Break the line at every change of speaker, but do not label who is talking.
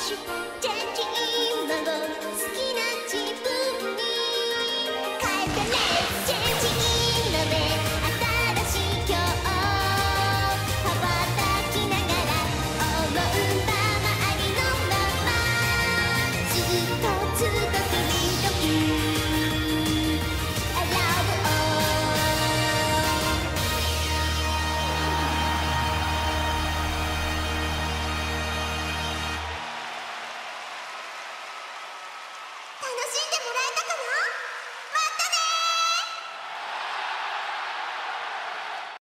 シュチェンジ今を好きな自分に変えてねチェンジ今で新しい今日羽ばたきながら思うままありのままずっとずっと君と君I love all 楽しんでもらえたかな？